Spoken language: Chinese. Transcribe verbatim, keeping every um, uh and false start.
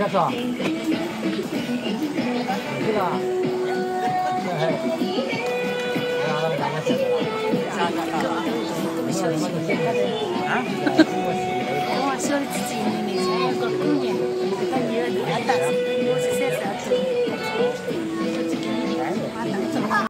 是吧？这个，嘿，然后两个写的了，啊？ 我说自己那个有个姑娘，她女儿大。